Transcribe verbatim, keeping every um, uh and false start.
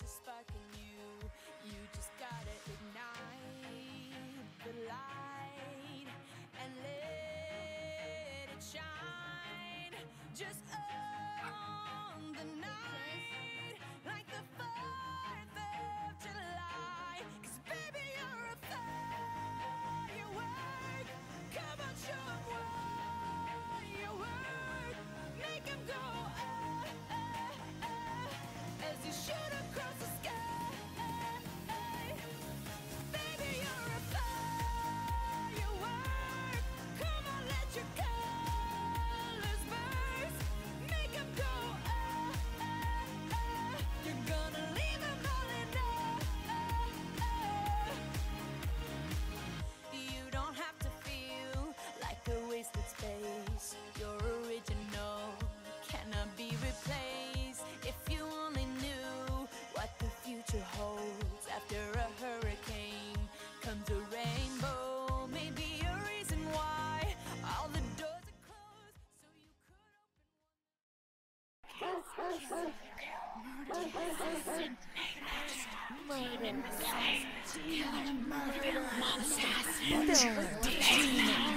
a spark in you. You just gotta ignite the light and let it shine. Just on the night, like the fourth of July. 'Cause baby, you're a firework. Come on, show 'em what you work. Make 'em go ah, ah, ah, as you shoot across the sky. Baby, you're a firework. Come on, let your colors burst. Make 'em go ah, ah, ah. You're gonna leave 'em all in awe. You don't have to feel like a wasted space. You're original, cannot be replaced. If you only knew what the future holds. After a hurricane comes a rainbow. Maybe a reason why all the doors are closed, so you could open one. Murder, murder, monsters,